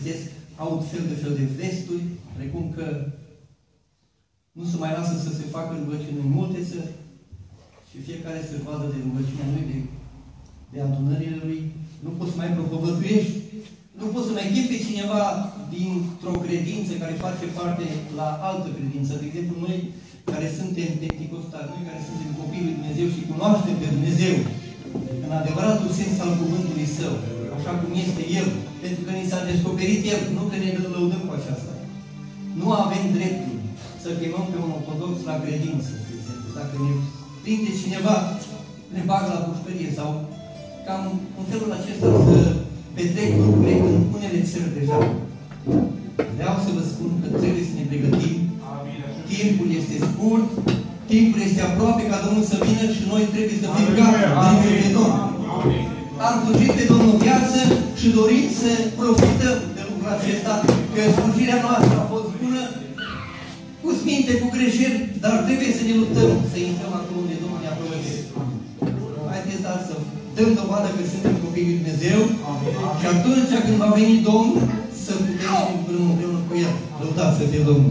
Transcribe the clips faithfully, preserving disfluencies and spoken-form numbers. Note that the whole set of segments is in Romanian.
găsesc, aud fel de fel de vesturi, precum că nu se mai lasă să se facă rugăciuni în multe țări și fiecare se vadă de rugăciunea lui, de, de adunările lui. Nu poți să mai propovăduiești, nu poți să mai chem pe cineva dintr-o credință care face parte la altă credință. De exemplu, noi care suntem penticostali, noi care suntem copiii lui Dumnezeu și cunoaștem pe Dumnezeu în adevăratul sens al cuvântului Său, așa cum este El, pentru că ni s-a descoperit El, nu că ne lăudăm cu aceasta. Nu avem dreptul să chemăm pe un ortodox la credință, de exemplu. Dacă ne prinde cineva, ne bagă la pușcărie sau cam în felul acesta să petrec lucrurile în unele țări deja. Vreau să vă spun că trebuie să ne pregătim. Timpul este scurt, timpul este aproape ca Domnul să vină și noi trebuie să fim gata de Domnul. Am slujit pe Domnul în viață și dorim să profităm de lucrul acesta, că slujirea noastră a fost bună, cu sminte, cu greșeli, dar trebuie să ne luptăm, să intrăm acolo unde Domnul ne-a pregătit. Haideți, dar să dăm dovadă că suntem copiii lui Dumnezeu și atunci când va veni Domnul, să putem să împreună împreună cu El. Lăudați să fie Domnul.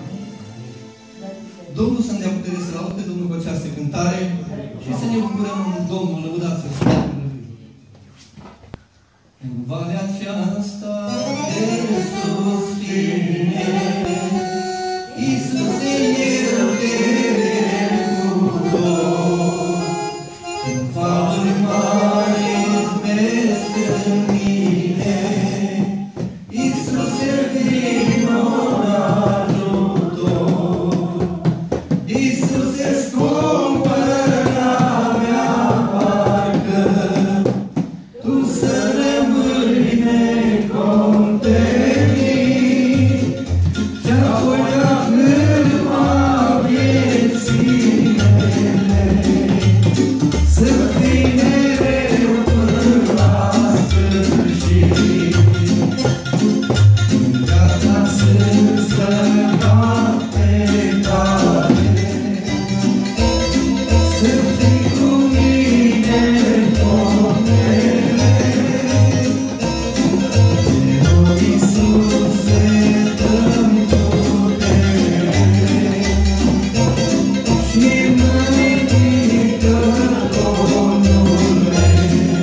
Domnul să ne dea putere să laud pe Domnul cu această cântare și să ne bucurăm în Domnul. Lăudați să fie Domnul. În valea aceasta de sus fine, Iisuse, Eu te recunosc. În valuri mari izbesc în mine, Iisuse, vino în ajutor. Iisuse, scumpă-na mea parcă, Tu să rămâi necontenit, și-apoi la cârma vieții mele, să fii mereu până la sfârșit. Gata să-ți scăpat pe cale, să fii cu mine pomele. Te rog, Iisuse, dă-mi putere și mă ridică, Domnule.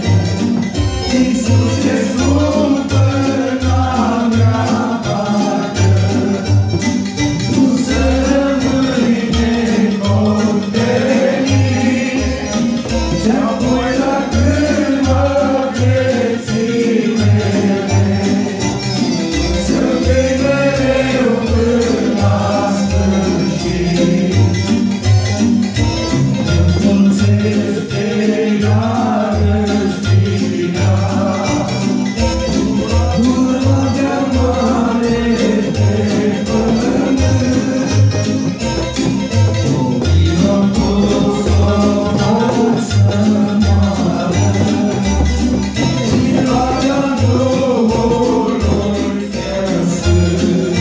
Iisuse, scumpă-na mea parcă, Tu să rămâi necontenit, și-apoi la cârma vieții mele, să fii mereu până la sfârșit. Înmulțește iarăși vina, urmă-te mare pe pământ. Copilul pus o să moară, și roagă Duhului Cel Sfânt.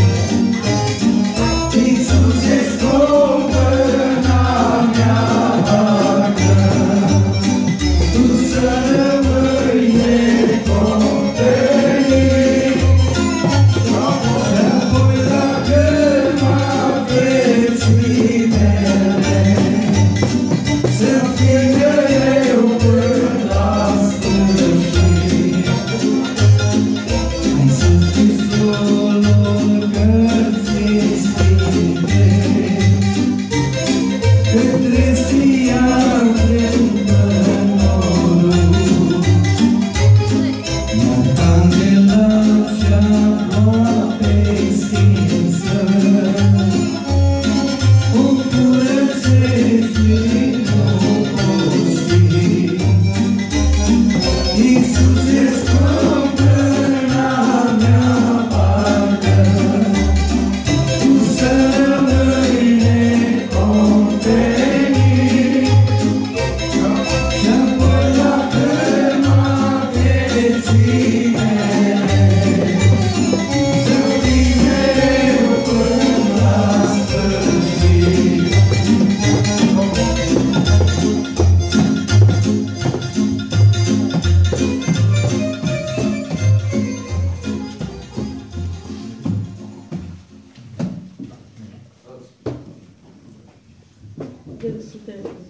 Iisuse, scumpă-na mea parcă, Tu să rămâi necontenit, și-apoi la cârma vieții mele, să fii mereu până la sfârșit. Hai să fiți Domnul cărții sfinte, către Sion cântă norul, iar candela cea-aproape-i stinsă, bucură-ți și nu posti. Iisuse, scumpă-na mea parcă, El sute